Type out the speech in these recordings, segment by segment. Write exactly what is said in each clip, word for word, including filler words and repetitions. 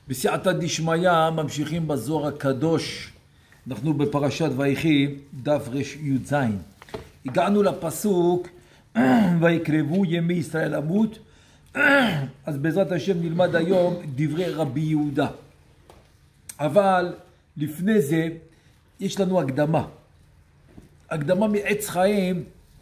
בסייעתא דשמיא ממשיכים בזוהר הקדוש. אנחנו בפרשת ויחי דף רי"ז. הגענו לפסוק ויקרבו ימי ישראל למות. אז בעזרת השם נלמד היום דברי רבי יהודה. אבל לפני זה יש לנו הקדמה. הקדמה מעץ חיים,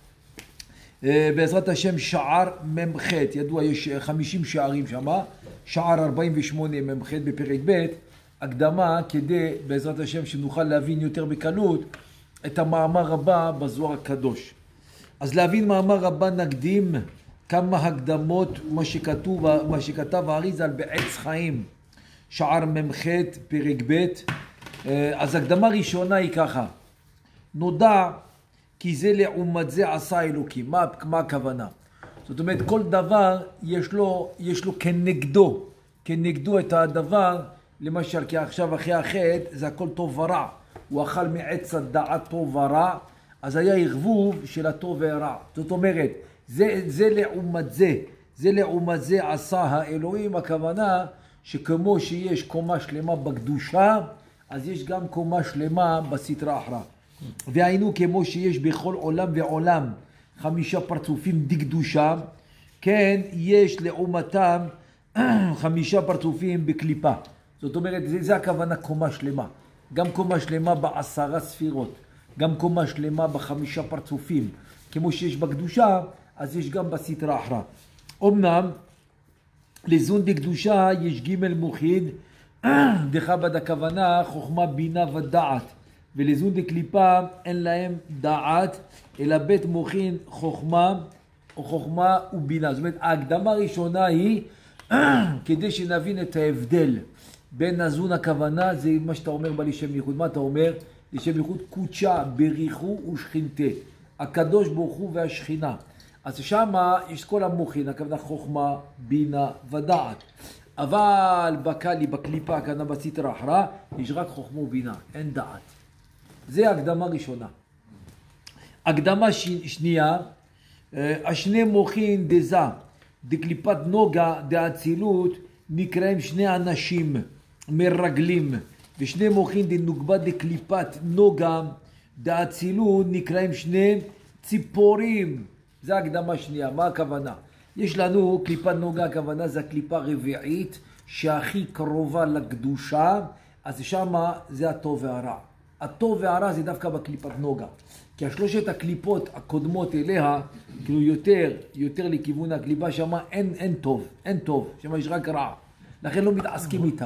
בעזרת השם שער ממ"ח, ידוע יש חמישים שערים שם, שער ארבעים ושמונה ממ"ח בפרק ב', הקדמה כדי בעזרת השם שנוכל להבין יותר בקלות את המאמר הבא בזוהר הקדוש. אז להבין מאמר רבה נקדים כמה הקדמות מה שכתוב, מה שכתב האריז"ל בעץ חיים, שער ממ"ח פרק ב'. אז הקדמה ראשונה היא ככה: נודע כי זה לעומת זה עשה אלוקים. מה, מה הכוונה? זאת אומרת, כל דבר יש לו, יש לו כנגדו, כנגדו את הדבר. למשל, כי עכשיו אחרי החטא זה הכל טוב ורע. הוא אכל מעץ הדעת טוב ורע, אז היה ערבוב של הטוב והרע. זאת אומרת, זה, זה לעומת זה, זה לעומת זה עשה האלוהים. הכוונה שכמו שיש קומה שלמה בקדושה, אז יש גם קומה שלמה בסטרא אחרא. והיינו כמו שיש בכל עולם ועולם חמישה פרצופים דקדושה, כן יש לעומתם חמישה פרצופים בקליפה. זאת אומרת, זה, זה הכוונה קומה שלמה. גם קומה שלמה בעשרה ספירות, גם קומה שלמה בחמישה פרצופים. כמו שיש בקדושה, אז יש גם בסטרא אחרא. אמנם לזון דקדושה יש ג' מוחיד, דחב"ד הכוונה חוכמה בינה ודעת, ולזון דקליפה אין להם דעת, אלא בית מוחין חוכמה או חוכמה ובינה. זאת אומרת, ההקדמה הראשונה היא כדי שנבין את ההבדל בין הזון הכוונה, זה מה שאתה אומר בלשם ייחוד. מה אתה אומר? לשם ייחוד קודשה בריחו ושכינתה, הקדוש ברוך הוא והשכינה. אז שמה יש כל המוחין, הכוונה חוכמה, בינה ודעת. אבל בקלי, בקליפה, הכוונה בסטרא אחרא, יש רק חוכמה ובינה, אין דעת. זה הקדמה ראשונה. הקדמה שנייה, השני מוחין דזה, דקליפת נוגה דאצילות, נקראים שני אנשים מרגלים, ושני מוחין דנוגבה דקליפת נוגה דאצילות, נקראים שני ציפורים. זה הקדמה שנייה. מה הכוונה? יש לנו קליפת נוגה, הכוונה זה הקליפה רביעית שהכי קרובה לקדושה, אז שמה זה הטוב והרע. הטוב והרע זה דווקא בקליפת נוגה, כי השלושת הקליפות הקודמות אליה, כאילו יותר, יותר לכיוון הקליפה, שמה אין, אין טוב, אין טוב, שמה יש רק רע, לכן לא מתעסקים איתם.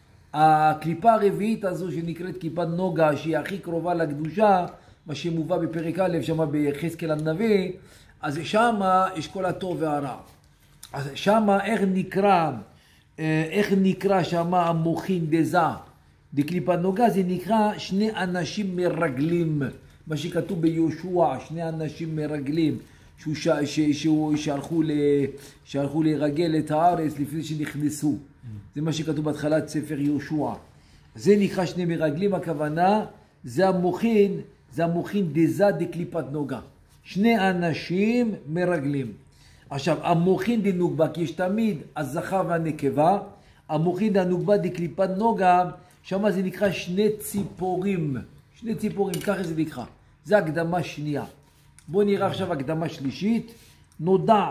הקליפה הרביעית הזו שנקראת קליפת נוגה, שהיא הכי קרובה לקדושה, מה שמובא בפרק א', שמה ביחזקאל הנביא, אז שמה יש כל הטוב והרע. אז שמה איך נקרא, איך נקרא שמה המוחין דזה דקליפת נוגה? זה נקרא שני אנשים מרגלים, מה שכתוב ביהושע, שני אנשים מרגלים, שהוא, ש, ש, שהוא שהלכו, ל, שהלכו לרגל את הארץ לפני שנכנסו. זה מה שכתוב בהתחלת ספר יהושע. זה נקרא שני מרגלים, הכוונה זה המוחין, זה המוחין דזה דקליפת נוגה. שני אנשים מרגלים. עכשיו, המוחין דנוגבה, כי יש תמיד הזכר והנקבה, המוחין דנוגבה דקליפת נוגה, שם זה נקרא שני ציפורים. שני ציפורים, ככה זה נקרא. זה הקדמה שנייה. בואו נראה עכשיו הקדמה שלישית. נודע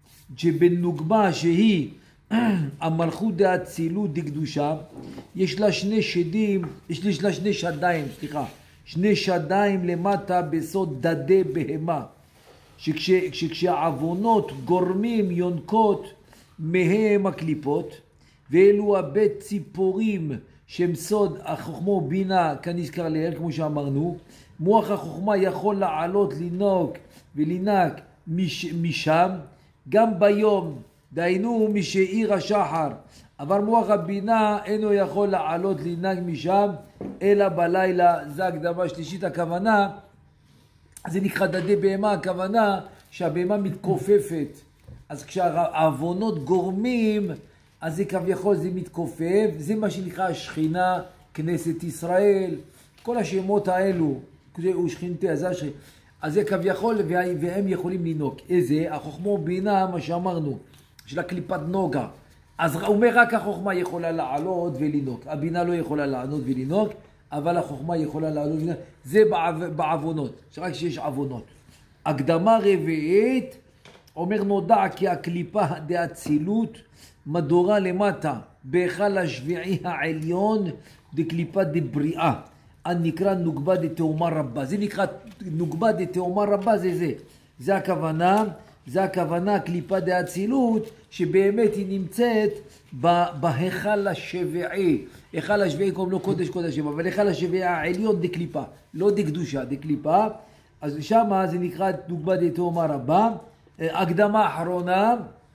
שבנוגבה שהיא המלכות דאצילות דקדושה, יש לה שני שדים, יש לה שני שדיים, סליחה. שני שדיים למטה בסוד דדי בהמה, שכש, שכשהעוונות גורמים יונקות מהם הקליפות, ואלו הבית ציפורים שהם סוד החוכמה ובינה כנזכר לעיל, כמו שאמרנו. מוח החוכמה יכול לעלות לנוק ולנק מש, משם גם ביום, דהיינו משעיר השחר, אבל מוח הבינה אינו יכול לעלות לנהג משם אלא בלילה. זה הקדמה שלישית. הכוונה זה נקרא דדי בהמה, הכוונה שהבהמה מתכופפת, אז כשהעוונות גורמים אז זה כביכול זה מתכופף. זה מה שנקרא השכינה, כנסת ישראל, כל השמות האלו, הוא שכינתה, זה השכינה, אז זה כביכול והם יכולים לנהוג. איזה? החוכמה ובינה, מה שאמרנו, של הקליפת נוגה, אז הוא אומר רק החוכמה יכולה לעלות ולנוק, הבינה לא יכולה לענות ולנוק, אבל החוכמה יכולה לעלות ולנוק, זה בעוונות, רק שיש עוונות. הקדמה רביעית, אומר נודע כי הקליפה דאצילות מדורה למטה, בהיכל השביעי העליון דקליפה דבריאה, הנקרא נוגבה דתאומה רבה. זה נקרא נוגבה דתאומה רבה, זה זה. זה הכוונה, זה הכוונה הקליפה דאצילות, שבאמת היא נמצאת בהיכל השביעי. היכל השביעי קוראים לו קודש קודשים, אבל היכל השביעי העליון דקליפה, לא דקדושה, דקליפה. אז שמה זה נקרא נוגבה דתאומה רבה. הקדמה האחרונה,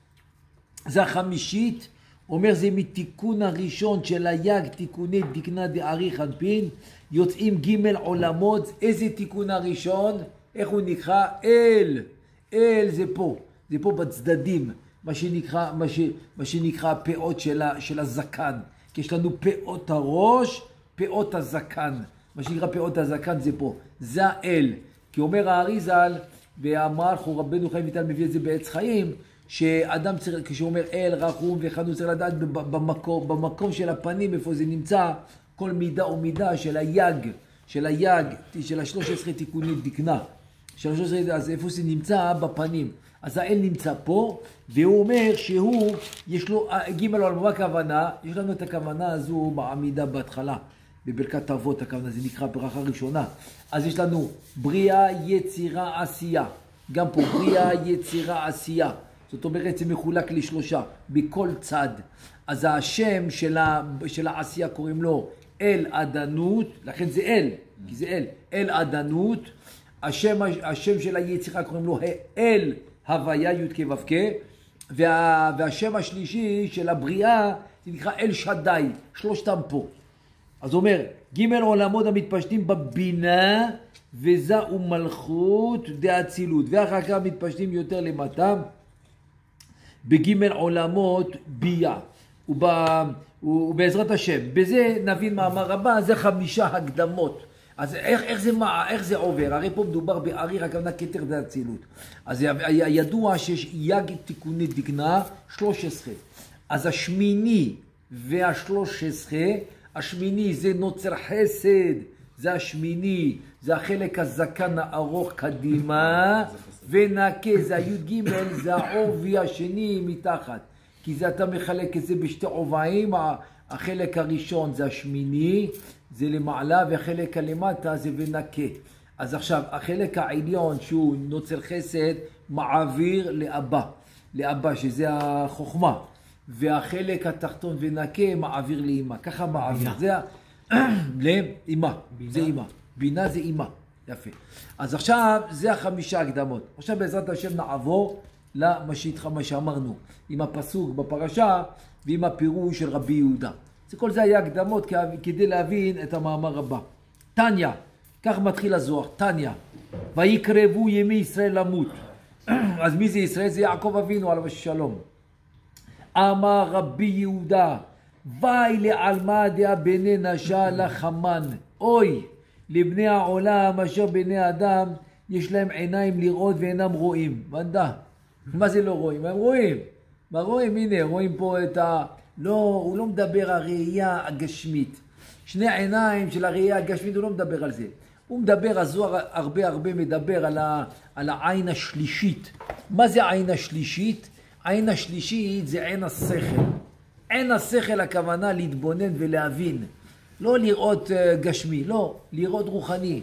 זה החמישית, אומר זה מתיקון הראשון של היג תיקוני דקנה דארי חנפין, יוצאים ג' עולמות. איזה תיקון הראשון? איך הוא נקרא? אל. אל זה פה, זה פה בצדדים, מה שנקרא, מה ש, מה שנקרא הפאות של, ה, של הזקן. כי יש לנו פאות הראש, פאות הזקן. מה שנקרא פאות הזקן זה פה, זה האל. כי אומר האריזל, ואמר חו רבנו חיים ויטל מביא את זה בעץ חיים, שאדם צריך, כשהוא אומר אל, רחום וחנון, צריך לדעת במקום, במקום של הפנים, איפה זה נמצא, כל מידה ומידה של היג, של היג, של ה-שלוש עשרה תיקוני דקנה. של ה-שלוש עשרה, אז איפה זה נמצא? בפנים. אז האל נמצא פה, והוא אומר שהוא, יש לו, ג' עולמו, מה הכוונה? יש לנו את הכוונה הזו בעמידה בהתחלה, בברכת אבות הכוונה, זה נקרא ברכה ראשונה. אז יש לנו בריאה, יצירה, עשייה. גם פה בריאה, יצירה, עשייה. זאת אומרת, זה מחולק לשלושה, בכל צד. אז השם של, ה, של העשייה קוראים לו אל עדנות, לכן זה אל, כי זה אל, אל עדנות. השם, השם של היצירה קוראים לו אל הוויה, י' כ' ו' כ'. וה, והשם השלישי של הבריאה, זה נקרא אל שדי, שלושתם פה. אז הוא אומר, ג' עולמות המתפשטים בבינה, וזה ומלכות דאצילות. ואחר כך מתפשטים יותר למטה, בג' עולמות ביה. ובעזרת השם, בזה נבין מאמר רבה, זה חמישה הקדמות. אז איך, איך, זה, איך זה עובר? הרי פה מדובר בארי, הכוונה כתר דאצילות. אז ידוע שיש יג תיקוני דקנה, שלוש עשרה. אז השמיני והשלוש עשרה, השמיני זה נוצר חסד, זה השמיני, זה החלק הזקן הארוך קדימה, ונקה זה הי' ג', זה העובי השני מתחת. כי זה אתה מחלק את זה בשתי עובעים, החלק הראשון זה השמיני, זה למעלה, והחלק הלמטה זה ונקה. אז עכשיו, החלק העליון שהוא נוצר חסד, מעביר לאבא, לאבא שזה החוכמה. והחלק התחתון ונקה מעביר לאמא, ככה מעביר, זה לאמא, זה אמא, בינה זה אמא, יפה. אז עכשיו זה החמישה הקדמות, עכשיו בעזרת השם נעבור למה שאיתך, מה שאמרנו, עם הפסוק בפרשה ועם הפירוש של רבי יהודה. זה כל זה היה הקדמות כדי להבין את המאמר הבא. תניא, כך מתחיל הזוהר, תניא, ויקרבו ימי ישראל למות. אז מי זה ישראל? זה יעקב אבינו עליו השלום. אמר רבי יהודה, ואי לעלמא דעה בני נשה לחמן. אוי, לבני העולם אשר בני אדם יש להם עיניים לראות ואינם רואים. בנדה, מה זה לא רואים? הם רואים. מה רואים? הנה, רואים פה את ה... לא, הוא לא מדבר הראייה הגשמית. שני עיניים של הראייה הגשמית, הוא לא מדבר על זה. הוא מדבר, הזוהר הרבה הרבה מדבר על, ה... על העין השלישית. מה זה העין השלישית? העין השלישית זה עין השכל. עין השכל הכוונה להתבונן ולהבין. לא לראות גשמי, לא, לראות רוחני.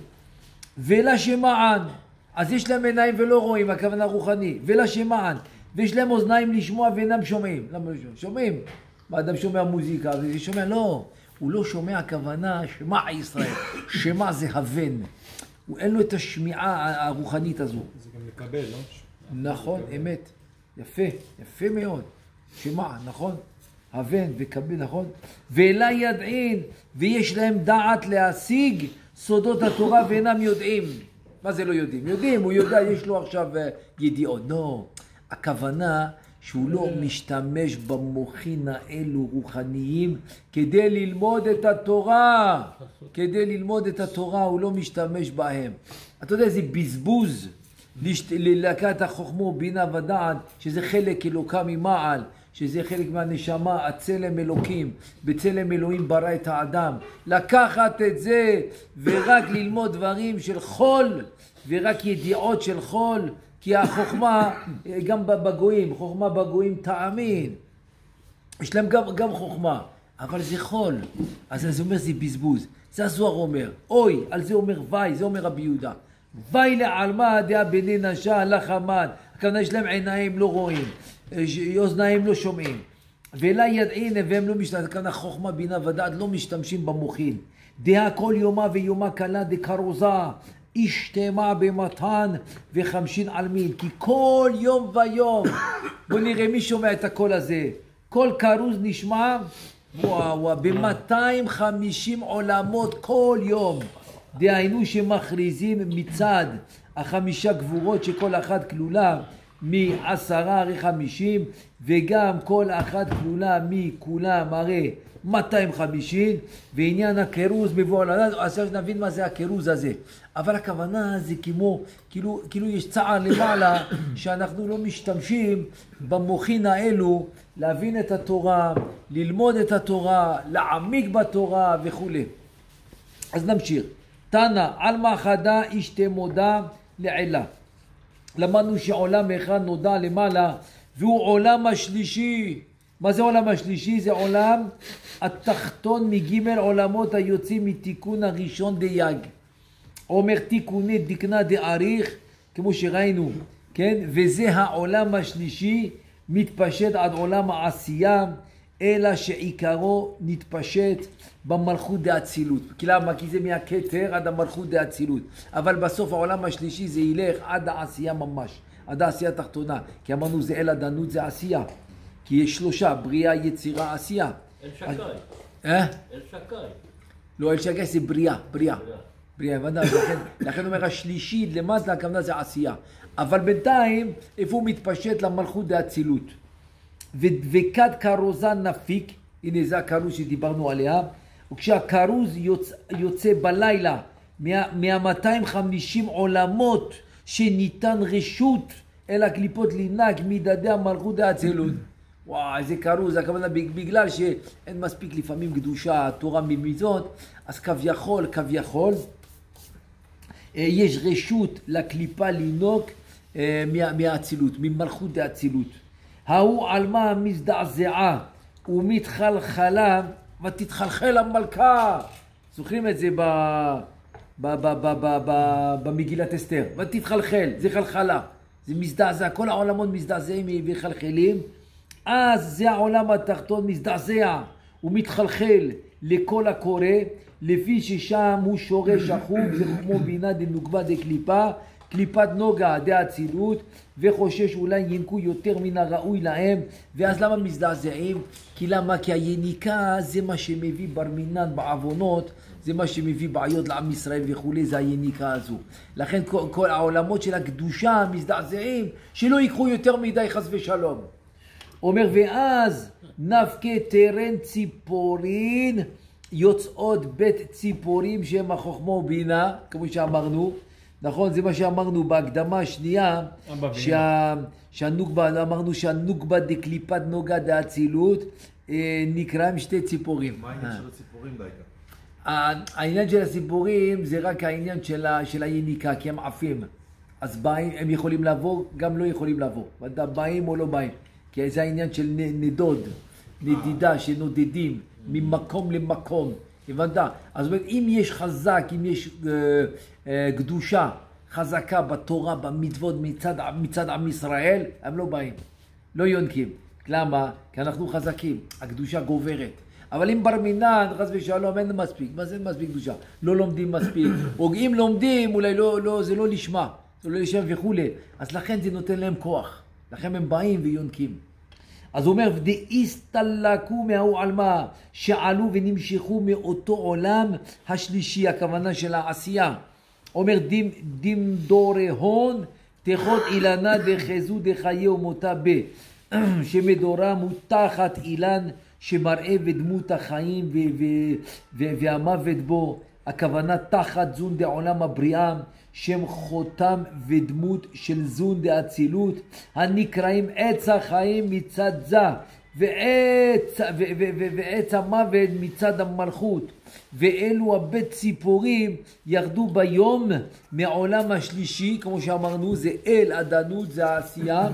ולשמען, אז יש להם עיניים ולא רואים, הכוונה רוחני. ולשמען, ויש להם אוזניים לשמוע ואינם שומעים. למה לא שומעים? שומעים. מה אדם שומע מוזיקה, וזה שומע, לא. הוא לא שומע הכוונה שמע ישראל. שמע זה הבן. הוא אין לו את השמיעה הרוחנית הזו. זה גם לקבל, לא? נכון, אמת. יפה, יפה מאוד. שמע, נכון? הבן וקבל, נכון? ואלה ידעין, ויש להם דעת להשיג סודות התורה ואינם יודעים. מה זה לא יודעים? יודעים, הוא יודע, יש לו עכשיו ידיעות. לא, הכוונה שהוא לא משתמש במוחין האלו רוחניים כדי ללמוד את התורה. כדי ללמוד את התורה הוא לא משתמש בהם. אתה יודע, זה בזבוז. לקחת החוכמה, בינה ודעת, שזה חלק אלוקה ממעל, שזה חלק מהנשמה, הצלם אלוקים, בצלם אלוהים ברא את האדם. לקחת את זה ורק ללמוד דברים של חול, ורק ידיעות של חול, כי החוכמה, גם בגויים, חוכמה בגויים תאמין. יש להם גם, גם חוכמה, אבל זה חול. אז זה אומר זה בזבוז. זה הזוהר אומר, אוי, על זה אומר וי, זה אומר רבי יהודה. וי לעלמא דעה בני נשה לחמן. הכוונה יש להם עיניים לא רואים, אוזניים לא שומעים. ולה ידעין והם לא משתמשים, הכוונה חוכמה בינה ודעת לא משתמשים במוחין. דעה כל יומה ויומה קלה דקרוזה. השתמע במתן וחמשין עלמין. כי כל יום ויום, בוא נראה מי שומע את הקול הזה. כל כרוז נשמע וואו, וואו, ב-מאתיים וחמישים עולמות כל יום. דהיינו שמכריזים מצד החמישה גבורות שכל אחת כלולה מעשרה הרי חמישים, וגם כל אחת כלולה מכולם הרי מאתיים וחמישים, ועניין הקירוז מבוא על הדעת. עכשיו נבין מה זה הקירוז הזה. אבל הכוונה זה כמו, כאילו, כאילו יש צער למעלה שאנחנו לא משתמשים במוחין האלו להבין את התורה, ללמוד את התורה, להעמיק בתורה וכו'. אז נמשיך. תנא עלמא חדא אשתמודה לעילה. למדנו שעולם אחד נודע למעלה והוא עולם השלישי. מה זה עולם השלישי? זה עולם התחתון מגימל עולמות היוצאים מתיקון הראשון דייג. אומר תיקוני דקנה דאריך, כמו שראינו, כן? וזה העולם השלישי מתפשט עד עולם העשייה, אלא שעיקרו נתפשט במלכות דאצילות. כי למה? כי זה מהכתר עד המלכות דאצילות. אבל בסוף העולם השלישי זה ילך עד העשייה ממש, עד העשייה התחתונה. כי אמרנו זה אל הדנות, זה עשייה. כי יש שלושה, בריאה, יצירה, עשייה. אל שקאי. אה? אל שקאי. לא, אל שקאי זה בריאה, בריאה. בריאה, הבנת? לכן, לכן אומר השלישית למטה, הכוונה זה עשייה. אבל בינתיים, איפה הוא מתפשט למלכות דאצילות. וכד כרוזה נפיק, הנה זה הכרוז שדיברנו עליה, וכשהכרוז יוצא, יוצא בלילה מה-מאתיים וחמישים עולמות שניתן רשות אל הקליפות לנהג מדדי המלכות דאצילות. וואו, איזה כרוז, הכוונה בגלל שאין מספיק לפעמים קדושה, תורה ממיזות, אז כביכול, כביכול, יש רשות לקליפה לנהוג מהאצילות, ממלכות דאצילות. ההוא עלמא מזדעזעה ומתחלחלה ותתחלחל המלכה. זוכרים את זה ב... ב... ב... ב... ב... ב... במגילת אסתר. ותתחלחל, זה חלחלה. זה מזדעזע, כל העולמות מזדעזעים וחלחלים. אז זה העולם התחתון מזדעזע ומתחלחל לכל הקורא, לפי ששם הוא שורש החוג וחומו בינה דנוגבה דקליפה, קליפת נוגה דאצילות, וחושש אולי ינקו יותר מן הראוי להם. ואז למה מזדעזעים? כי למה? כי היניקה זה מה שמביא בר מינן בעוונות, זה מה שמביא בעיות לעם ישראל וכולי, זה היניקה הזו. לכן כל, כל העולמות של הקדושה מזדעזעים שלא ייקחו יותר מדי חס ושלום. אומר ואז נפקה תרן ציפורין, יוצאות בית ציפורים שהם החוכמה ובינה, כמו שאמרנו. נכון, זה מה שאמרנו בהקדמה השנייה, שה, שהנוגבה, אמרנו שהנוגבה דקליפת נוגה דאצילות נקרא עם שתי ציפורים. מה העניין של הציפורים דייקה? העניין של הציפורים זה רק העניין של, של היניקה, כי הם עפים. אז באים, הם יכולים לבוא, גם לא יכולים לבוא. באים או לא באים. כי זה העניין של נדוד, נדידה, שנודדים ממקום למקום. הבנת? אז זאת אומרת, אם יש חזק, אם יש אה, אה, קדושה חזקה בתורה, במצוות מצד, מצד עם ישראל, הם לא באים, לא יונקים. למה? כי אנחנו חזקים, הקדושה גוברת. אבל אם בר מינן, חס ושלום, אין מספיק. מה זה מספיק קדושה? לא לומדים מספיק. או אם לומדים, אולי לא, לא, זה לא לשמה, זה לא לשם וכו'. אז לכן זה נותן להם כוח. לכן הם באים ויונקים. אז הוא אומר, דאיסטלקו מההוא עלמא, שעלו ונמשכו מאותו עולם השלישי, הכוונה של העשייה. אומר, דים, דים דורי הון, תחות אילנה דחזו דחייה ומותה ב, שמדורה מותחת אילן, שמראה ודמות החיים והמוות בו, הכוונה תחת זון דעולם הבריאה, שם חותם ודמות של זון דאצילות, הנקראים עץ החיים מצד זה, ועץ, ו, ו, ו, ועץ המוות מצד המלכות, ואלו הבית ציפורים ירדו ביום מעולם השלישי, כמו שאמרנו, זה אל עדנות, זה העשייה,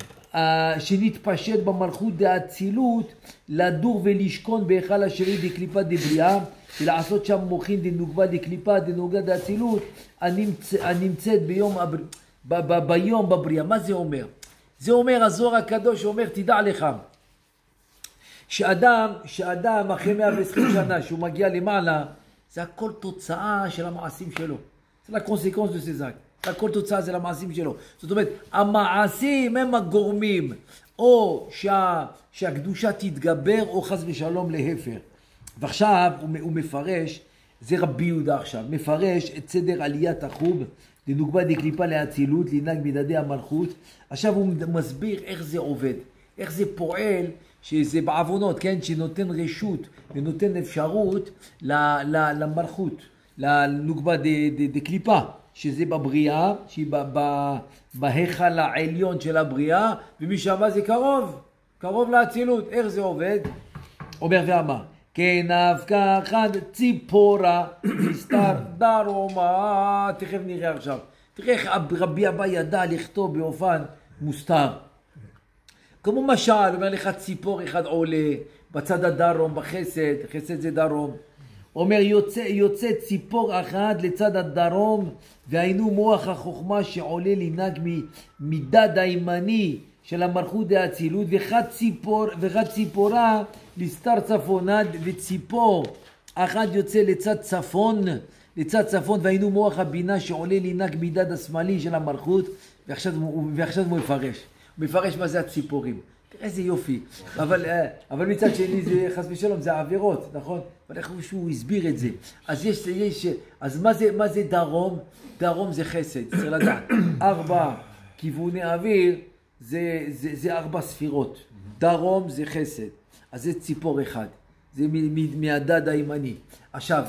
שנתפשט במלכות דאצילות, לדור ולשכון בהיכל השרי דקליפה דבריאה, ולעשות שם מוכין דנוגבה דקליפה דנוגה דאצילות, הנמצאת ביום, ב, ב, ביום בבריאה. מה זה אומר? זה אומר, הזוהר הקדוש אומר, תדע לך, שאדם, שאדם אחרי מאה ועשרים שנה, שהוא מגיע למעלה, זה הכל תוצאה של המעשים שלו. זה לקונסקונס דסזק. זה הכל תוצאה זה למעשים שלו. זאת אומרת, המעשים הם הגורמים, או שה, שהקדושה תתגבר, או חס ושלום להפר. ועכשיו הוא, הוא מפרש, זה רבי יהודה עכשיו, מפרש את סדר עליית החוב, דנוגבה דקליפה להצילות, לנהג מדדי המלכות. עכשיו הוא מסביר איך זה עובד, איך זה פועל, שזה בעוונות, כן? שנותן רשות ונותן אפשרות למלכות, לנוגבה דקליפה, שזה בבריאה, שהיא בהיכל העליון של הבריאה, ומשם זה קרוב, קרוב להצילות. איך זה עובד? אומר ואמר, כן אבקה אחד ציפורה מסתר דרומה. תכף נראה עכשיו, תראה איך רבי אבא ידע לכתוב באופן מוסתר. כמו משל, אומר לך ציפור אחד עולה בצד הדרום, בחסד, חסד זה דרום. אומר יוצא, יוצא ציפור אחד לצד הדרום, והיינו מוח החוכמה שעולה לנהג מדד הימני של המלכות דאצילות, וחד ציפור, וחד ציפורה לסתר צפונד, וציפור אחד יוצא לצד צפון, לצד צפון, והיינו מוח הבינה שעולה לנהג מדד השמאלי של המלכות. ועכשיו, ועכשיו הוא מפרש. הוא מפרש מה זה הציפורים. תראה איזה יופי. אבל, אבל מצד שני זה חס ושלום, זה עבירות, נכון? אבל איך שהוא הסביר את זה. אז יש, יש, אז מה זה, מה זה דרום? דרום זה חסד, צריך לדעת. ארבע כיווני אוויר, זה, זה, זה ארבע ספירות. דרום זה חסד. אז זה ציפור אחד. זה מהדד הימני. עכשיו,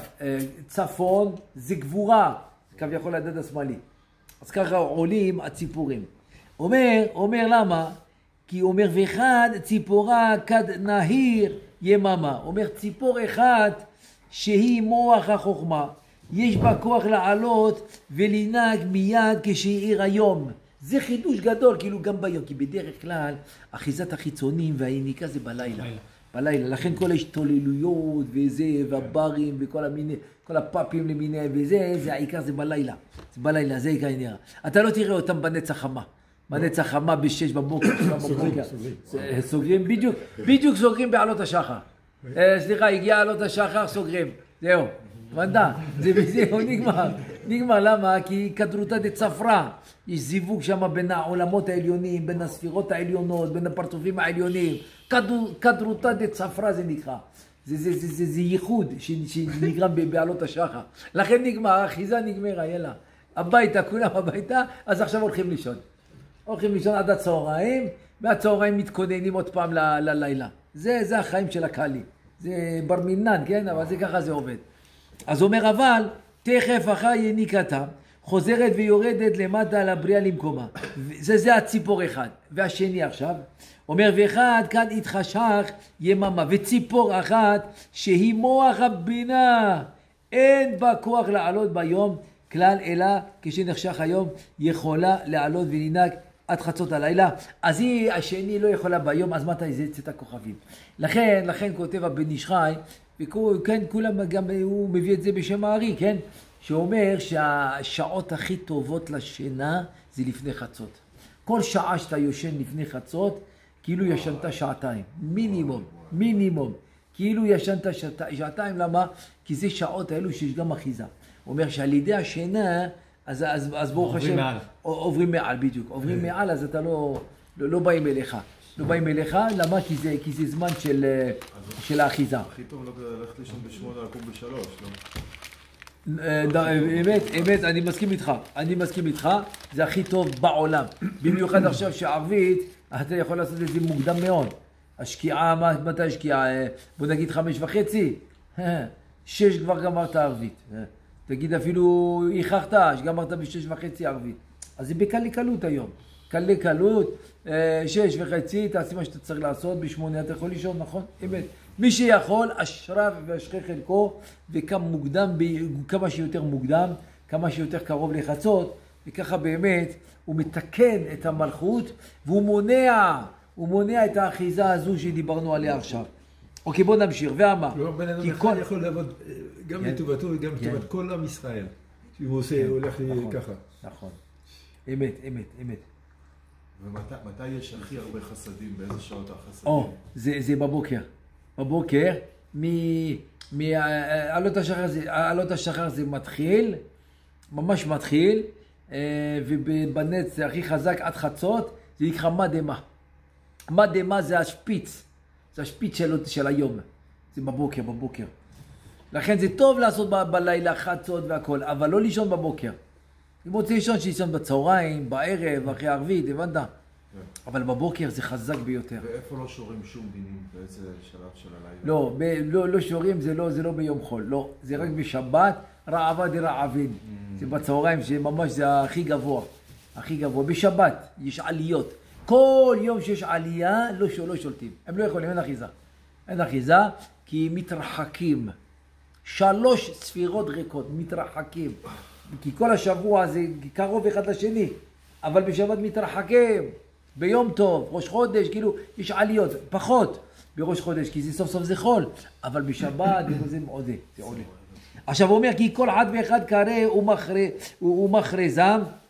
צפון זה גבורה, כביכול הדד השמאלי. אז ככה עולים הציפורים. אומר, אומר למה? כי אומר ואחד ציפורה כד נהיר יממה. אומר ציפור אחד שהיא מוח החוכמה. יש בה כוח לעלות ולנהג מיד כשהאיר היום. זה חידוש גדול, כאילו גם ביום. כי בדרך כלל אחיזת החיצונים והיניקה זה בלילה. בלילה. לכן כל ההשתוללויות וזה והברים וכל המיני, כל הפאפים למיניהם וזה, זה העיקר זה בלילה. זה בלילה, זה העיקר העניין. אתה לא תראה אותם בנצח חמה. בנצח חמה בשש בבוקר, בבוקר. סוגרים, בדיוק, בדיוק סוגרים בעלות השחר. סליחה, הגיע עלות השחר, סוגרים. זהו, ונדה, זהו, נגמר. נגמר, למה? כי כדרותה דצפרה. יש זיווג שם בין העולמות העליונים, בין הספירות העליונות, בין הפרצופים העליונים. כדרותה דצפרה זה נקרא. זה, זה, זה, זה, זה ייחוד שנגרם בעלות השחר. לכן נגמר, האחיזה נגמרה, יאללה. הביתה, כולם הביתה, אז עכשיו הולכים לישון. הולכים לישון עד הצהריים, והצהריים מתכוננים עוד פעם ללילה. זה, זה החיים של הקהלי. זה בר מינן, כן? אבל זה ככה זה עובד. אז אומר, אבל תכף אחר יניקתה, חוזרת ויורדת למטה לבריאה למקומה. זה, זה הציפור אחד. והשני עכשיו, אומר, ואחד כאן התחשך יממה, וציפור אחת שהיא מוח הבינה, אין בה כוח לעלות ביום כלל, אלא כשנחשך היום יכולה לעלות ולנהג עד חצות הלילה. אז היא, השני לא יכולה ביום, אז מתי זה יצאת הכוכבים? לכן, לכן כותב הבן איש חי, וכן, כולם גם, הוא מביא את זה בשם הארי, כן? שאומר שהשעות הכי טובות לשינה זה לפני חצות. כל שעה שאתה יושן לפני חצות, כאילו ישנת שעתיים, מינימום, מינימום. כאילו ישנת שעתיים, למה? כי זה שעות האלו שיש גם אחיזה. הוא אומר שעל ידי השינה, אז, אז, אז ברוך השם, עוברים מעל, בדיוק. עוברים מעל, אז אתה לא, לא, לא באים אליך. לא באים אליך, למה? כי זה, כי זה זמן של, של האחיזה. הכי טוב ללכת לישון בשמונה, לקום בשלוש, לא? אמת, אמת, אני מסכים איתך. אני מסכים איתך, זה הכי טוב בעולם. במיוחד עכשיו שערבית, אתה יכול לעשות את זה מוקדם מאוד. השקיעה, מתי השקיעה? בוא נגיד חמש וחצי? שש כבר גמרת ערבית. תגיד אפילו, איכחת, שגמרת בשש וחצי ערבית. אז זה בקלי קלות היום. קלי קלות, שש וחצי, תעשי מה שאתה צריך לעשות, בשמונה אתה יכול לישון, נכון? אמת. מי שיכול, אשריו ואשרי חלקו, וכמה מוקדם, כמה שיותר מוקדם, כמה שיותר קרוב לחצות, וככה באמת הוא מתקן את המלכות, והוא מונע, הוא מונע את האחיזה הזו שדיברנו עליה עכשיו. אוקיי, בוא נמשיך, ואמר. כלומר, בן אדם אחד יכול לעבוד גם לטובתו וגם לטובת כל עם ישראל. שהוא עושה, הוא הולך ככה. נכון, אמת, אמת, אמת. ומתי יש הכי הרבה חסדים? באיזה שעות החסדים? או, זה בבוקר. בבוקר, מעלות השחר זה, עלות השחר זה מתחיל, ממש מתחיל, ובבנץ זה הכי חזק עד חצות, זה נקרא מדמה. מדמה זה השפיץ, זה השפיץ של, של היום, זה בבוקר, בבוקר. לכן זה טוב לעשות ב, בלילה חצות והכל, אבל לא לישון בבוקר. אם רוצה לישון, שישון בצהריים, בערב, אחרי הערבית, הבנת? אבל בבוקר זה חזק ביותר. ואיפה לא שורים שום דינים? באיזה שלב של הלילה? לא, ב, לא, לא שורים, זה לא, זה לא ביום חול, לא. זה רק בשבת, רעבה דרעבין. Mm. זה בצהריים, שממש זה הכי גבוה. הכי גבוה. בשבת יש עליות. כל יום שיש עלייה, לא, לא שולטים. הם לא יכולים, אין אחיזה. אין אחיזה, כי מתרחקים. שלוש ספירות ריקות, מתרחקים. כי כל השבוע זה קרוב אחד לשני. אבל בשבת מתרחקים. ביום טוב, ראש חודש, כאילו, יש עליות, פחות בראש חודש, כי זה סוף סוף זה חול, אבל בשבת זה עולה, זה עולה. עכשיו הוא אומר, כי כל אחד ואחד קרא ומכרזה,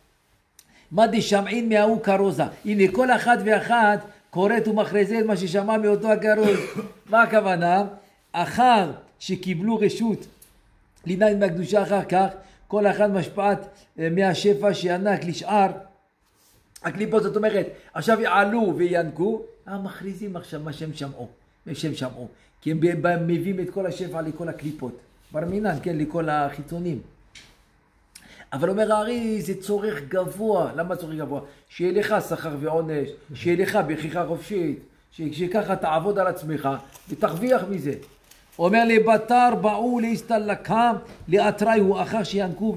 מה דשמעין מההוא כרוזה. הנה, כל אחד ואחד קוראת ומכרזה את מה ששמע מאותו הכרוז. מה הכוונה? אחר שקיבלו רשות לנהל מהקדושה אחר כך, כל אחד משפעת מהשפע שינק לשאר, הקליפות, זאת אומרת, עכשיו יעלו וינקו, המכריזים עכשיו מה שהם שמעו, מה שהם שמעו, כי הם מביאים את כל השפע לכל הקליפות, ברמינן, כן, לכל החיצונים. אבל אומר הארי, זה צורך גבוה. למה צורך גבוה? שיהיה לך שכר ועונש, שיהיה לך בחירה חופשית, שככה תעבוד על עצמך ותרוויח מזה. אומר לבטר באו להסתלקם לאתריו אחר שינקו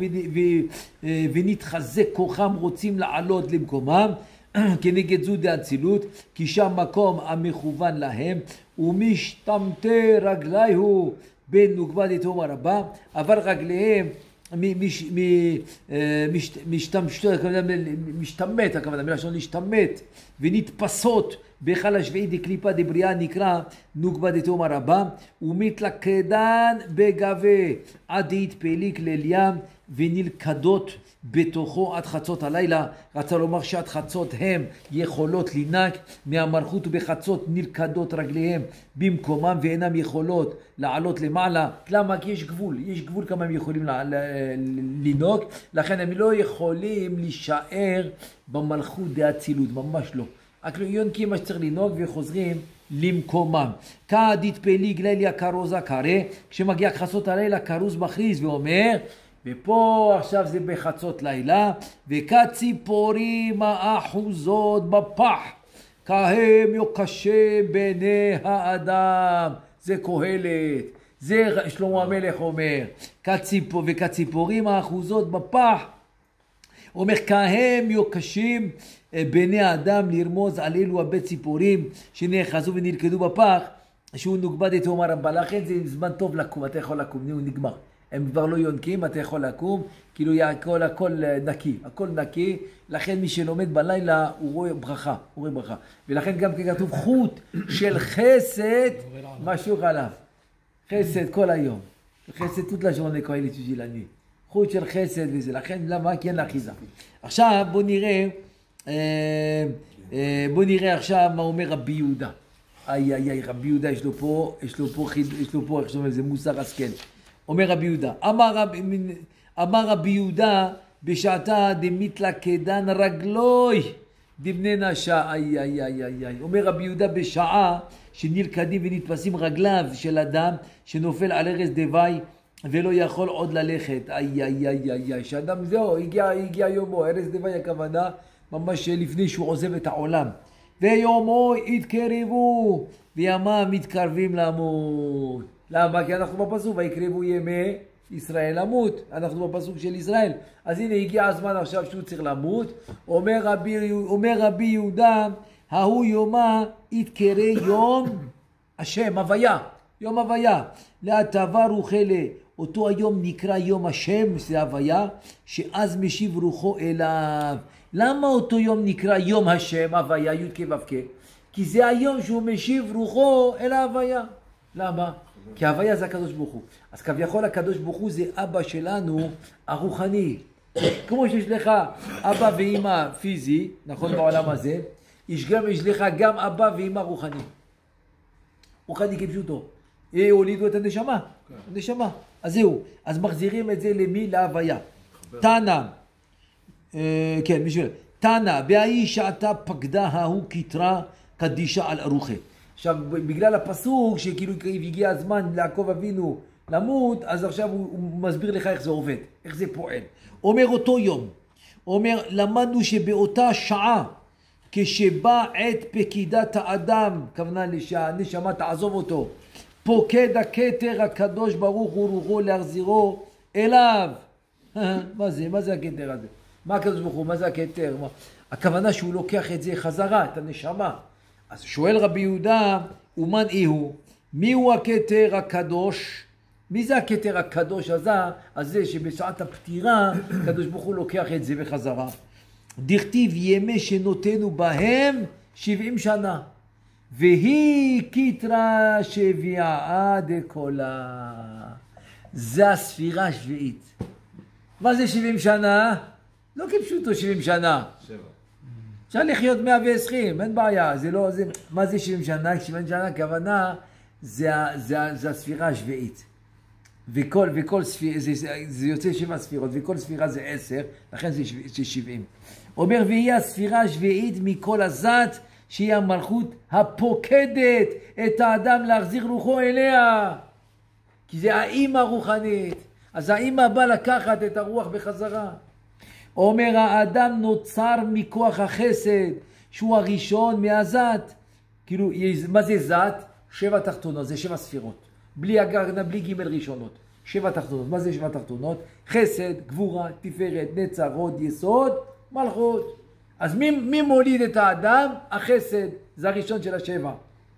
ונתחזק כוחם רוצים לעלות למקומם כנגד זו דאצילות כי שם מקום המכוון להם ומשתמתי רגליהו בין נוגבה דתהום הרבה אבל רגליהם משתמת, הכוונה מלשון להשתמת ונתפסות בהיכל השביעי דקליפה דבריאה נקרא נוגבה דתהום הרבה ומתלכדן בגבה עד דהתפליק ליל ים ונלכדות בתוכו עד חצות הלילה. רצה לומר שעד חצות הם יכולות לנק מהמלכות ובחצות נלכדות רגליהם במקומם ואינם יכולות לעלות למעלה. למה? כי יש גבול, יש גבול כמה הם יכולים לנוק, לכן הם לא יכולים להישאר במלכות דאצילות, ממש לא. רק יונקים מה שצריך לנהוג וחוזרים למקומם. כעד התפליג לילה כרוזה קרא, כשמגיע חצות הלילה כרוז מכריז ואומר, ופה עכשיו זה בחצות לילה, וכציפורים האחוזות בפח, כהם יוקשה בני האדם. זה קהלת, זה שלמה המלך אומר, כציפור, וכציפורים האחוזות בפח, אומר כהם יוקשים בני האדם לרמוז על אלו הבית ציפורים שנאחזו ונלכדו בפח, שהוא נוגבה דתהום הרבה. לכן זה זמן טוב לקום, אתה יכול לקום, הוא נגמר. הם כבר לא יונקים, אתה יכול לקום, כאילו הכל, הכל נקי, הכל נקי, לכן מי שלומד בלילה הוא רואה ברכה, הוא רואה ברכה. ולכן גם כתוב חוט של חסד, משוך עליו. חסד כל היום. חסד toute la journée quand il étudie la nuit. חוט של חסד וזה, לכן למה? כי אין לאחיזה. עכשיו בוא נראה, בוא נראה עכשיו מה אומר רבי יהודה. איי איי איי, רבי יהודה יש לו פה, יש לו פה, יש לו פה, איך שאומר, זה מוסר השכל. אומר רבי יהודה, אמר רבי, אמר רבי יהודה בשעתה דמתלכדן רגלוי דבני נשה. איי איי איי איי איי. אומר רבי יהודה בשעה שנלכדים ונתפסים רגליו של אדם שנופל על ערש דווי ולא יכול עוד ללכת. איי איי איי איי איי. שאדם זהו, הגיע, הגיע יומו, ערש דווי הכוונה ממש לפני שהוא עוזב את העולם. ויומו יתקרבו וימיו מתקרבים למות. למה? כי אנחנו בפסוק ויקרבו ימי ישראל למות, אנחנו בפסוק של ישראל. אז הנה הגיע הזמן עכשיו שהוא צריך למות. אומר רבי, אומר רבי יהודה, ההוא יומה יתקרא יום השם, הוויה, יום הוויה. להטבה רוחלה, אותו היום נקרא יום השם, זה הוויה, שאז משיב רוחו אליו. למה אותו יום נקרא יום השם, הוויה, י' כ' ו' כ'? כי זה היום שהוא משיב רוחו אל ההוויה. למה? כי ההוויה זה הקדוש ברוך הוא. אז כביכול הקדוש ברוך הוא זה אבא שלנו הרוחני. כמו שיש לך אבא ואמא פיזי, נכון בעולם הזה, יש גם, יש לך גם אבא ואמא רוחני. רוחני כפשוטו. הולידו את הנשמה. הנשמה. אז זהו. אז מחזירים את זה למי? להוויה. תנא. כן, בשביל. תנא, בהאי שעתה פקדה ההוא כתרה קדישה על ארוחה. עכשיו, בגלל הפסוק שכאילו הגיע הזמן לעקוב אבינו למות, אז עכשיו הוא, הוא מסביר לך איך זה עובד, איך זה פועל. אומר אותו יום, אומר, למדנו שבאותה שעה, כשבא עת פקידת האדם, כוונה שהנשמה תעזוב אותו, פוקד הכתר הקדוש ברוך הוא רוחו להחזירו אליו. מה זה? מה זה הכתר הזה? מה הקדוש ברוך הוא? מה זה הכתר? מה? הכוונה שהוא לוקח את זה חזרה, את הנשמה. אז שואל רבי יהודה, ומן איהו? מי הוא הכתר הקדוש? מי זה הכתר הקדוש הזה? הזה שבשעת הפטירה, הקדוש ברוך הוא לוקח את זה בחזרה. דכתיב ימי שנותנו בהם שבעים שנה. והיא כתרה שביעה דקולה. זה הספירה השביעית. מה זה שבעים שנה? לא כפשוטו שבעים שנה. שבע. אפשר לחיות מאה ועשרים, אין בעיה. זה לא, זה, מה זה שבעים שנה? שבעים שנה, הכוונה, זה, זה, זה הספירה השביעית. וכל, וכל ספירה, זה, זה יוצא שבע ספירות, וכל ספירה זה עשר, לכן זה, זה שבעים. אומר, והיא הספירה השביעית מכל הזת, שהיא המלכות הפוקדת את האדם להחזיר רוחו אליה. כי זה האמא הרוחנית. אז האמא באה לקחת את הרוח בחזרה. אומר, האדם נוצר מכוח החסד, שהוא הראשון מהזת. כאילו, מה זה זת? שבע תחתונות, זה שבע ספירות. בלי הגרנה, בלי ג' ראשונות. שבע תחתונות. מה זה שבע תחתונות? חסד, גבורה, תפארת, נצר, הוד, יסוד, מלכות. אז מי, מי מוליד את האדם? החסד, זה הראשון של השבע.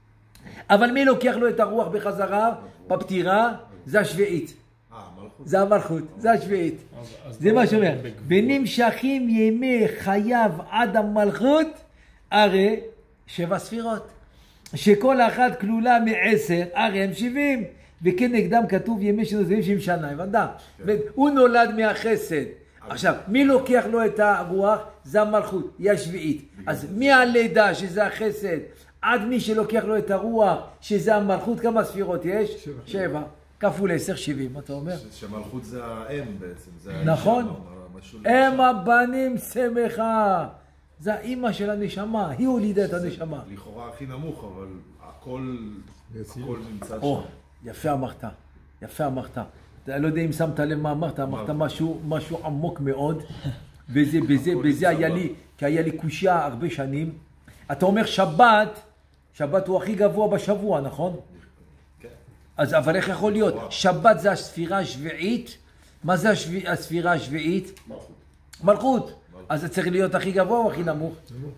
אבל מי לוקח לו את הרוח בחזרה? בפטירה, זה השביעית. זה המלכות, זה השביעית. זה מה שאומר. ונמשכים ימי חייו עד המלכות, הרי שבע ספירות. שכל אחת כלולה מעשר, הרי הם שבעים. וכנגדם כתוב ימי שנותנים שבעים שנה, הבנת? הוא נולד מהחסד. עכשיו, מי לוקח לו את הרוח? זה המלכות, היא השביעית. אז מהלידה, שזה החסד, עד מי שלוקח לו את הרוח, שזה המלכות, כמה ספירות יש? שבע. שבע. כפול עשר, שבעים, אתה אומר? שמלכות זה האם בעצם. נכון. אם הבנים שמחה. זה האמא של הנשמה, היא הולידה את הנשמה. לכאורה הכי נמוך, אבל הכל נמצא שם. יפה אמרת, יפה אמרת. אתה לא יודע אם שמת לב מה אמרת, אמרת משהו, משהו עמוק מאוד, וזה, בזה, בזה היה לי, כי היה לי קושיה הרבה שנים. אתה אומר שבת, שבת הוא הכי גבוה בשבוע, נכון? כן. אז אבל איך יכול להיות? שבת זה הספירה השביעית. מה זה הספירה השביעית? מלכות. מלכות. אז זה צריך להיות הכי גבוה או הכי נמוך?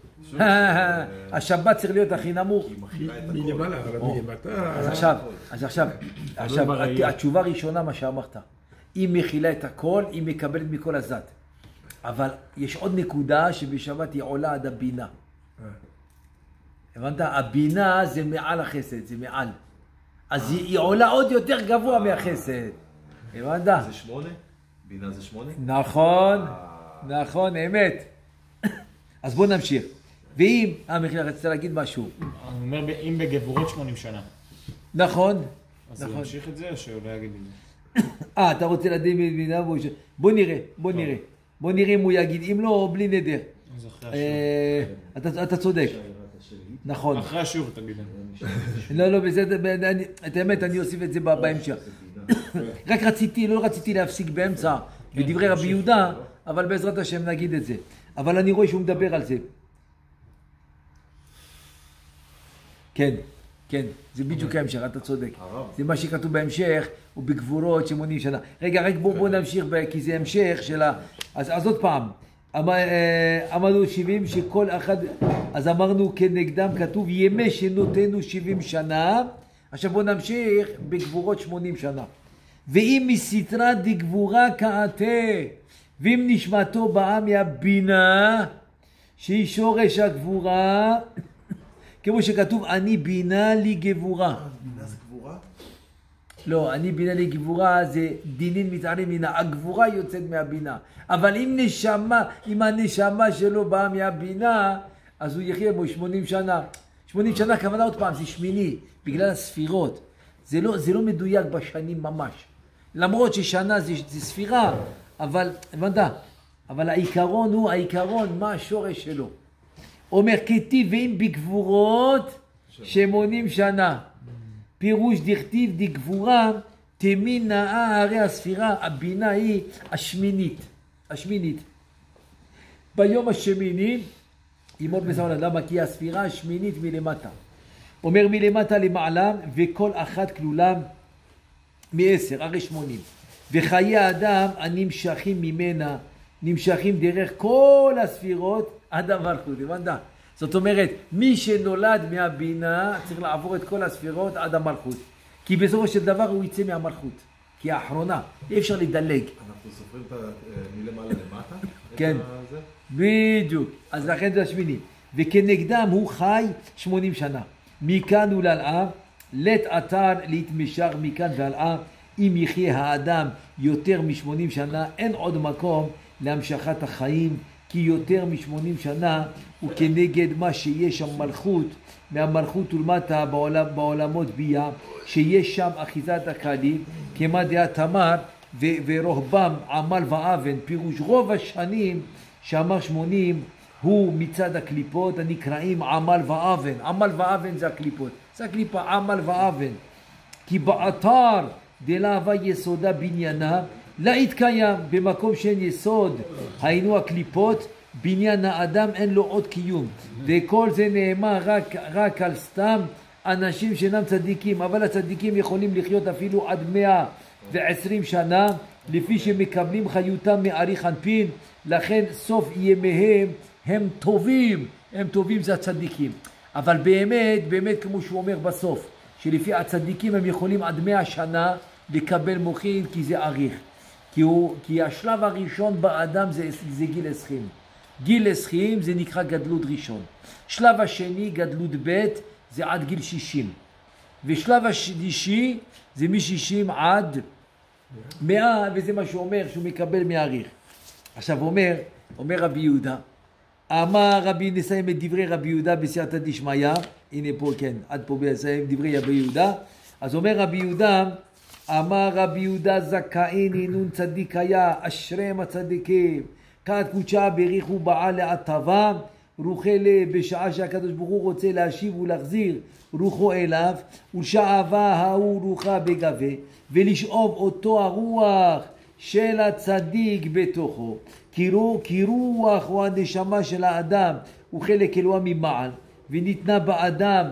השבת צריך להיות הכי נמוך. מלמעלה, אבל מלמטה. אז עכשיו, אז עכשיו, עכשיו, התשובה הראשונה מה שאמרת, היא מכילה את הכל, היא מקבלת מכל הזת. אבל יש עוד נקודה שבשבת היא עולה עד הבינה. הבנת? הבינה זה מעל החסד, זה מעל. אז היא עולה עוד יותר גבוה מהחסד. הבנת? זה שמונה? בינה זה שמונה? נכון. נכון, אמת. אז בוא נמשיך. ואם, אה מיכאל, רצית להגיד משהו. אני אומר, אם בגבורות שמונים שנה. נכון. אז הוא ימשיך את זה או שהוא לא יגיד את זה? אה, אתה רוצה לדעת בינה? בוא נראה, בוא נראה. בוא נראה אם הוא יגיד, אם לא, בלי נדר. אז אחרי השיעור. אתה צודק. נכון. אחרי השיעור תגיד. לא, לא, את האמת, אני אוסיף את זה בהמשך. רק רציתי, לא רציתי להפסיק באמצע בדברי רבי יהודה, אבל בעזרת השם נגיד את זה. אבל אני רואה שהוא מדבר על זה. כן. כן, זה בדיוק ההמשך, אתה צודק. הרב. זה מה שכתוב בהמשך, ובגבורות שמונים שנה. רגע, רק בואו נמשיך, כי זה המשך של ה... אז עוד פעם, אמרנו שבעים שכל אחד, אז אמרנו כנגדם כתוב ימי שנותנו שבעים שנה, עכשיו בואו נמשיך בגבורות שמונים שנה. ואם מסתרה דגבורה כעתה, ואם נשמתו באה מהבינה, שהיא שורש הגבורה, כמו שכתוב, אני בינה לי גבורה. בינה זה גבורה? לא, אני בינה לי גבורה זה דינין מתערים מן הגבורה יוצאת מהבינה. אבל אם נשמה, אם הנשמה שלו באה מהבינה, אז הוא יחיה בו שמונים שנה. שמונים שנה, כוונה עוד פעם, זה שמיני, בגלל הספירות. זה לא, זה לא מדויק בשנים ממש. למרות ששנה זה, זה ספירה, אבל, הבנת? אבל העיקרון הוא, העיקרון, מה השורש שלו? אומר, כתיב ואם בגבורות שמונים שנה. פירוש דכתיב דגבורה, תמין נאה הרי הספירה, הבינה היא השמינית. השמינית. ביום השמיני, ימות מסעונה, למה? כי הספירה השמינית מלמטה. אומר מלמטה למעלה, וכל אחת כלולה מעשר, הרי שמונים. וחיי האדם הנמשכים ממנה, נמשכים דרך כל הספירות עד המלכות. הבנת? זאת אומרת, מי שנולד מהבינה צריך לעבור את כל הספירות עד המלכות. כי בסופו של דבר הוא יצא מהמלכות. כי האחרונה, אי אפשר לדלג. אנחנו סופרים את מלמעלה למטה? כן, בדיוק. אז לכן זה השמיני. וכנגדם הוא חי שמונים שנה. מכאן ולהלאה, לית אתר להתמשך מכאן והלאה. אם יחיה האדם יותר משמונים שנה, אין עוד מקום להמשכת החיים. כי יותר משמונים שנה הוא כנגד מה שיש שם מלכות, מהמלכות ולמטה בעולם, בעולמות ביה, שיש שם אחיזת הקלים, כמה דעה תמר ורוחבם עמל ואבן, פירוש רוב השנים שאמר שמונים הוא מצד הקליפות הנקראים עמל ואבן. עמל ואבן זה הקליפות, זה הקליפה עמל ואבן. כי באתר דלהווה יסודה בניינה, לא יתקיים במקום שאין יסוד, היינו הקליפות, בניין האדם אין לו עוד קיום. וכל זה נאמר רק, רק על סתם אנשים שאינם צדיקים, אבל הצדיקים יכולים לחיות אפילו עד מאה ועשרים שנה, לפי שמקבלים חיותם מאריך אנפין, לכן סוף ימיהם הם טובים, הם טובים זה הצדיקים. אבל באמת, באמת כמו שהוא אומר בסוף, שלפי הצדיקים הם יכולים עד מאה שנה לקבל מוחין כי זה אריך. כי, הוא, כי השלב הראשון באדם זה, זה גיל עשרים. גיל עשרים זה נקרא גדלות ראשון. שלב השני, גדלות ב', זה עד גיל שישים. ושלב השלישי זה מ-שישים עד מאה, וזה מה שהוא אומר, שהוא מקבל מאריך. עכשיו אומר, אומר רבי יהודה, אמר רבי, נסיים את דברי רבי יהודה בסייעתא דשמיא, הנה פה כן, עד פה נסיים דברי רבי יהודה, אז אומר רבי יהודה, אמר רבי יהודה זכאין אינון צדיק היה, אשריהם הצדיקים, כת קודשה בריחו בעל להטבה, רוחה לה בשעה שהקדוש ברוך הוא רוצה להשיב ולהחזיר רוחו אליו, ולשאבה ההוא רוחה בגבה, ולשאוב אותו הרוח של הצדיק בתוכו, כי רוח הוא הנשמה של האדם, הוא חלק אלוה ממעל, וניתנה באדם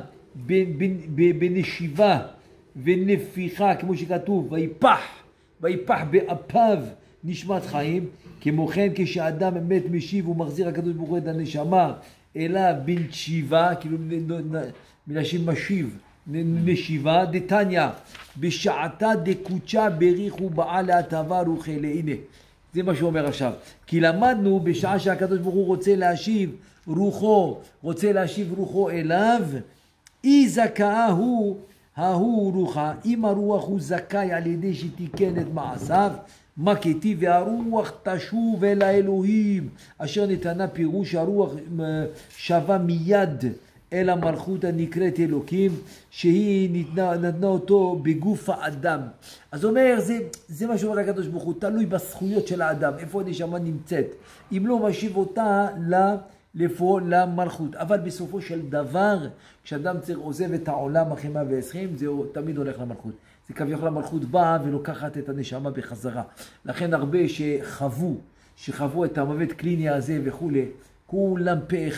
בנשיבה, ונפיחה, כמו שכתוב, ויפח, ויפח באפיו נשמת חיים. כמו כן כשאדם מת משיב ומחזיר הקדוש ברוך הוא את הנשמה אליו בנשיבה, כאילו מלשון משיב, נשיבה, דתניא, בשעתה דקודשה בריחו בעל להטבה רוחה לה. הנה, זה מה שהוא אומר עכשיו. כי למדנו בשעה שהקדוש ברוך הוא רוצה להשיב רוחו, רוצה להשיב רוחו אליו, אי זכאה הוא, ההוא רוחה, אם הרוח הוא זכאי על ידי שתיקן את מעשיו, מה כתיב והרוח תשוב אל האלוהים, אשר נתנה פירוש הרוח שווה מיד אל המלכות הנקראת אלוקים, שהיא נתנה, נתנה אותו בגוף האדם. אז אומר, זה, זה מה שאומר הקדוש ברוך הוא, תלוי בזכויות של האדם, איפה הנשמה נמצאת. אם לא משיב אותה לפעול למלכות. אבל בסופו של דבר, כשאדם צריך עוזב את העולם אחרי מאה ועשרים, זה תמיד הולך למלכות. זה כביכול המלכות באה ולוקחת את הנשמה בחזרה. לכן הרבה שחוו, שחוו את המוות קליני הזה וכו', כולם פה אחד,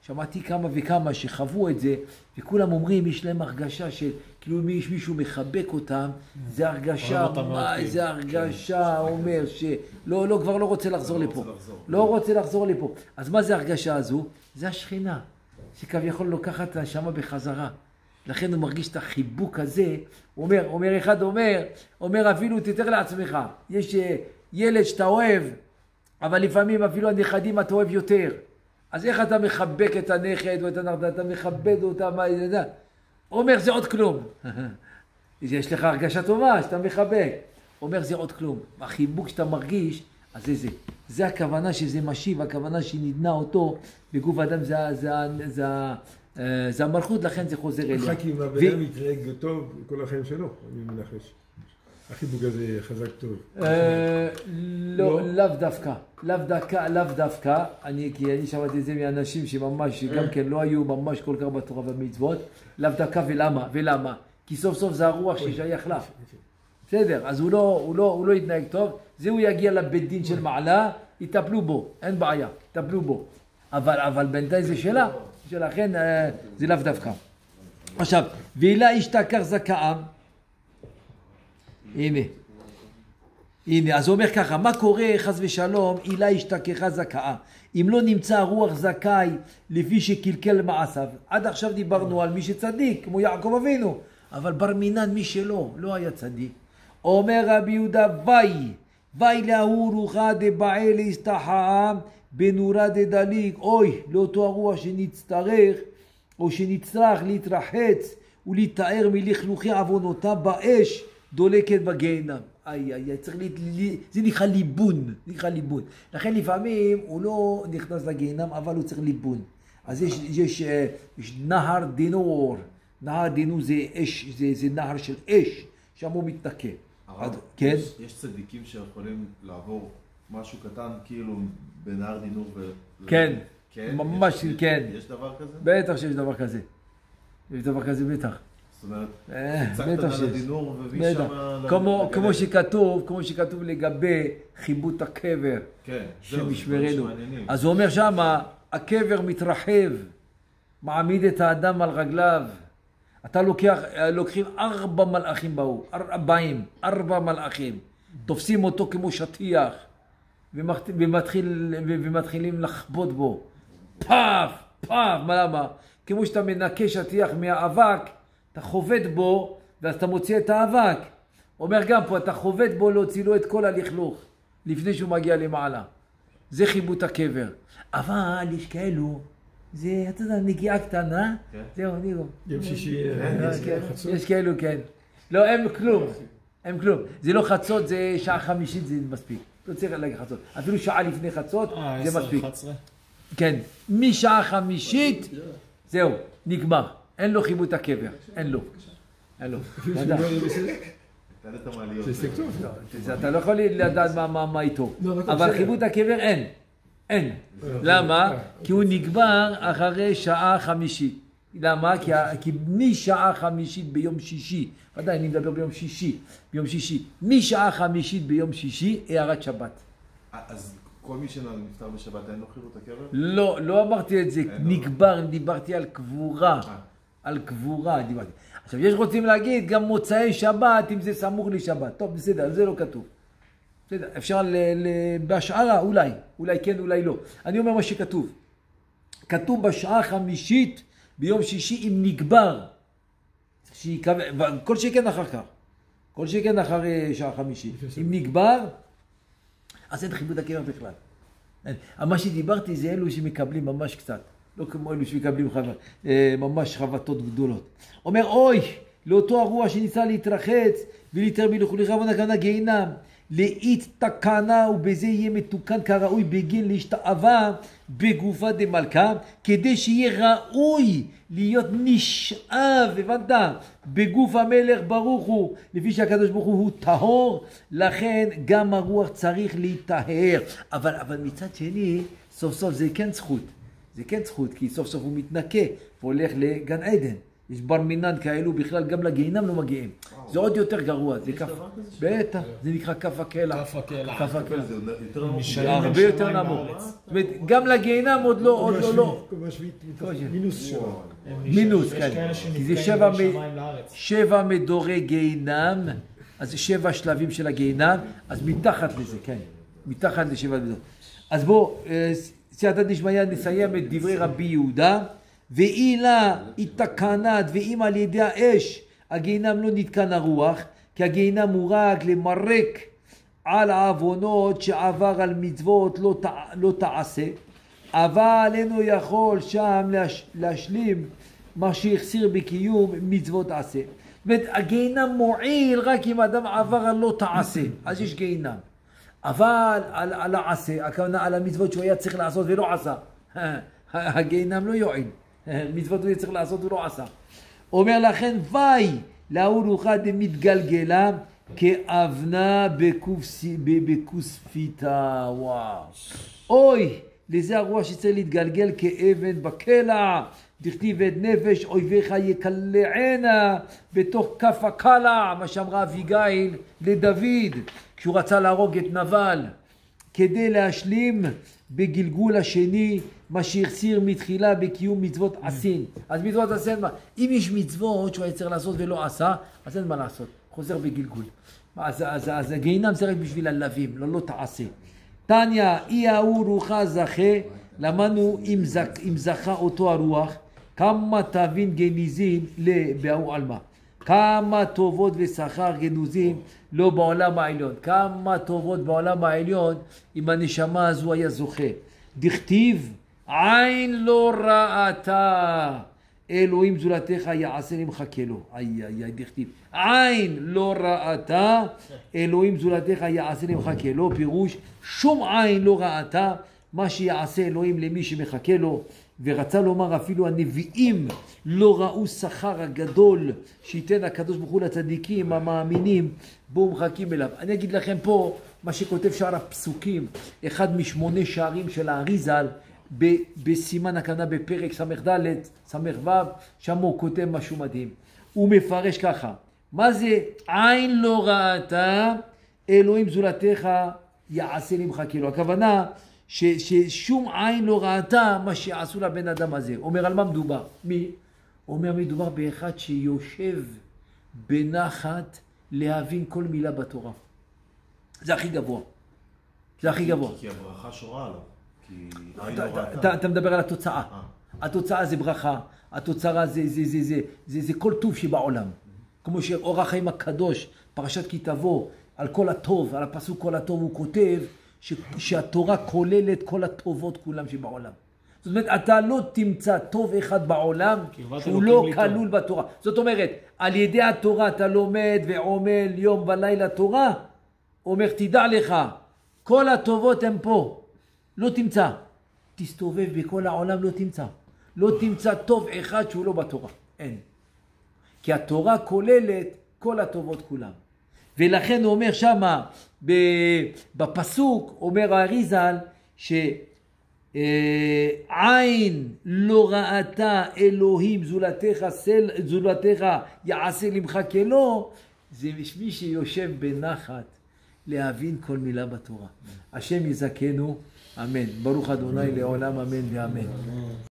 שמעתי כמה וכמה שחוו את זה, וכולם אומרים, יש להם הרגשה של, כאילו אם יש מישהו מחבק אותם, זה הרגשה, מה, זה הרגשה, אומר שלא, לא, כבר לא רוצה לחזור לפה. לא רוצה לחזור לפה. אז מה זה הרגשה הזו? זה השכינה, שכביכול לוקחת את הנשמה בחזרה. לכן הוא מרגיש את החיבוק הזה, הוא אומר, אומר אחד אומר, אומר אפילו תתאר לעצמך, יש ילד שאתה אוהב, אבל לפעמים אפילו הנכדים אתה אוהב יותר. אז איך אתה מחבק את הנכד או את הנכד, אתה מכבד אותה, מה זה יודע? הוא אומר זה עוד כלום. יש לך הרגשה טובה שאתה מחבק. הוא אומר זה עוד כלום. החיבוק שאתה מרגיש, אז זה זה. זה הכוונה שזה משיב, הכוונה שנדנה אותו בגוף האדם, זה, זה, זה, זה, זה המלכות, לכן זה חוזר אליה. אחר כי אם הבן אדם יתנהג טוב כל החיים שלו, אני מנחש. החיבוק הזה חזק טוב. לא, לאו דווקא. לאו דווקא, לאו דווקא. אני, כי אני שמעתי את זה מאנשים שממש, גם כן לא היו ממש כל כך בתורה ובמצוות. לאו דווקא ולמה? ולמה? כי סוף סוף זה הרוח ששייך לה. בסדר, אז הוא לא, הוא לא, הוא לא יתנהג טוב. זה הוא יגיע לבית דין של מעלה, יטפלו בו. אין בעיה, יטפלו בו. אבל, אבל בינתיים זה שלה. שלכן זה לאו דווקא. עכשיו, ואילה ישתכר זכאם. הנה, הנה, אז הוא אומר ככה, מה קורה חס ושלום, אילה ישתכחה זכאה, אם לא נמצא רוח זכאי לפי שקלקל מעשיו. עד עכשיו דיברנו על מי שצדיק, כמו יעקב אבינו, אבל בר מינן מי שלא, לא היה צדיק. אומר רבי יהודה, וי, וי להוא רוחה דבעי להסתחאה בנורה דדליק, אוי, לאותו הרוח שנצטרך, או שנצטרך להתרחץ ולהתאר מלכלוכי עוונותיו באש, דולקת בגיהנם. איי, איי, צריך לי, לי, זה נקרא ליבון, נקרא ליבון. לכן לפעמים הוא לא נכנס לגיהנם, אבל הוא צריך ליבון. אז יש, יש, יש נהר דינור, נהר דינור זה אש, זה, זה נהר של אש, שם הוא מתנקה. הרב, כן? יש, יש צדיקים שיכולים לעבור משהו קטן, כאילו בנהר דינור ו... כן, כן? ממש יש, כן. יש, יש דבר כזה? בטח שיש דבר כזה. יש דבר כזה בטח. זאת אומרת, בטח הצגת שיש. על הדינור ומשם... כמו, כמו שכתוב, כמו שכתוב לגבי חיבוט הקבר, כן, זהו, שמשמרנו. אז הוא אומר שמה, הקבר מתרחב, מעמיד את האדם על רגליו. אתה לוקח, לוקחים ארבע מלאכים באו, ארבעים, ארבע מלאכים. תופסים אותו כמו שטיח, ומתחיל, ומתחילים לחבוט בו. פאף, פאף, מה למה? כמו שאתה מנקה שטיח מהאבק, אתה חובט בו, ואז אתה מוציא את האבק. אומר גם פה, אתה חובט בו להוציא לו את כל הלכלוך, לפני שהוא מגיע למעלה. זה חיבוט הקבר. אבל יש כאלו, זה, אתה יודע, נגיעה קטנה, כן. זהו, נירו. יום שישי, יש כאלו, כן. לא, הם כלום, הם כלום. זה לא חצות, זה שעה חמישית, זה מספיק. לא צריך להגיד חצות. אפילו שעה לפני חצות, זה מספיק. כן, משעה חמישית, זהו, נגמר. אין לו חיבוט הקבר, אין לו. אין לו. אתה לא יכול לדעת מה איתו. אבל חיבוט הקבר אין. אין. למה? כי הוא נגמר אחרי שעה חמישית. למה? כי משעה חמישית ביום שישי, ודאי אני מדבר ביום שישי, ביום שישי, משעה חמישית ביום שישי, הערת שבת. אז כל מי שנפטר בשבת אין לו חיבוט הקבר? לא, לא אמרתי את זה, נגבר, דיברתי על קבורה. על קבורה דיברתי. עכשיו, יש רוצים להגיד גם מוצאי שבת, אם זה סמוך לשבת. טוב, בסדר, זה לא כתוב. בסדר, אפשר בהשערה, אולי, אולי כן, אולי לא. אני אומר מה שכתוב. כתוב בשעה חמישית ביום שישי אם נגבר. כל שכן אחר כך. כל שכן אחר שעה חמישית. אם נגבר, אז אין חיבוט הקבר בכלל. מה שדיברתי זה אלו שמקבלים ממש קצת. לא כמו אלו שמקבלים ממש חבטות גדולות. אומר, אוי, לאותו הרוח שניסה להתרחץ ולהתר מלכלוכי עוונותיו גיהנם. לאית תקנה ובזה יהיה מתוקן כראוי בגין להשתאווה בגופה דמלכה, כדי שיהיה ראוי להיות נשאב, הבנת? בגוף המלך ברוך הוא, לפי שהקדוש ברוך הוא הוא טהור, לכן גם הרוח צריך להיטהר. אבל, אבל מצד שני, סוף סוף זה כן זכות. זה כן זכות, כי סוף סוף הוא מתנקה והולך לגן עדן. יש בר מינן כאלו, בכלל גם לגיהינם לא מגיעים. זה עוד יותר גרוע. זה כף... בטח, זה נקרא כף הקלע. כף הקלע. כף הקלע. זה יותר נמוך. זה הרבה יותר נמוך. זאת אומרת, גם לגיהינם עוד לא, עוד לא, לא. מינוס שבע. מינוס, יש כן. כאלה כי זה שנתקעים שבע בין מ- שמיים לארץ. שבע מדורי גיהינם, אז זה שבע שלבים של הגיהינם, אז מתחת לזה, כן. מתחת לשבע מדורי. אז בואו, סייעתא דשמיא, נסיים את דברי רבי יהודה. ואילה היא תקנת, ואם על ידי האש הגיהינם לא נתקן הרוח, כי הגיהינם הוא רק למרק על העוונות שעבר על מצוות לא, ת, לא תעשה, אבל אינו יכול שם להש, להשלים מה שהחסיר בקיום מצוות עשה. זאת אומרת, הגיהינם מועיל רק אם אדם עבר על לא תעשה, אז יש גיהינם. אבל על, על העשה, הכוונה על המצוות שהוא היה צריך לעשות ולא עשה, הגיהינם לא יועיל. מצוות הוא צריך לעשות ולא עשה. אומר לכן, וי להוא רוחה דמתגלגלה כאבנה בכוספיתה. וואו. אוי, לזה הרוח שצריך להתגלגל כאבן בקלע. דכתיב את נפש אויביך יקלענה בתוך כף הקלע, מה שאמרה אביגיל לדוד כשהוא רצה להרוג את נבל, כדי להשלים בגלגול השני מה שהחסיר מתחילה בקיום מצוות עשין. אז מצוות עשין, אם יש מצוות שהוא היה צריך לעשות ולא עשה, אז אין מה לעשות, חוזר בגלגול. אז, אז, אז הגיהינם זה רק בשביל הלווים, לא לא תעשה. תניא, אי ההוא רוחה זכה, למדנו אם, זכ, אם זכה אותו הרוח, כמה תבין גניזים לבהוא עלמא. כמה טובות ושכר גנוזים לא בעולם העליון. כמה טובות בעולם העליון אם הנשמה הזו היה זוכה. דכתיב עין לא ראתה אלוהים זולתך יעשה למחכה לו. איי איי איי דכתיב עין לא ראתה אלוהים זולתך יעשה למחכה לו. פירוש שום עין לא ראתה מה שיעשה אלוהים למי שמחכה לו. ורצה לומר אפילו הנביאים לא ראו שכר הגדול שייתן הקדוש ברוך הוא לצדיקים המאמינים בו מחכים אליו. אני אגיד לכם פה מה שכותב שער הפסוקים, אחד משמונה שערים של האריזל בסימן הכוונה בפרק סמך ד' סמך ו', שם הוא כותב משהו מדהים. הוא מפרש ככה, מה זה עין לא ראתה אלוהים זולתך יעשה למחכה לו. הכוונה ש, ששום עין לא ראתה מה שעשו לבן אדם הזה. אומר על מה מדובר? מי? אומר מדובר באחד שיושב בנחת להבין כל מילה בתורה. זה הכי גבוה. זה הכי גבוה. כי הברכה שורה עליו. כי עין לא אתה, ראתה. אתה, אתה מדבר על התוצאה. התוצאה זה ברכה. התוצאה זה, זה, זה, זה, זה, זה כל טוב שבעולם. כמו שאור החיים הקדוש, פרשת כי תבוא, על כל הטוב, על הפסוק כל הטוב הוא כותב, ש, שהתורה כוללת כל הטובות כולם שבעולם. זאת אומרת, אתה לא תמצא טוב אחד בעולם שהוא לא כלול בתורה. זאת אומרת, על ידי התורה אתה לומד ועומל יום ולילה תורה, אומר, תדע לך, כל הטובות הן פה, לא תמצא. תסתובב בכל העולם, לא תמצא. לא תמצא טוב אחד שהוא לא בתורה. אין. כי התורה כוללת כל הטובות כולם. ולכן הוא אומר שמה, בפסוק, אומר האריזל, שעין לא ראתה אלוהים זולתך, סל, זולתך יעשה למחכה לו, זה מי שיושב בנחת להבין כל מילה בתורה. השם יזכנו, אמן. ברוך אדוני לעולם, אמן ואמן.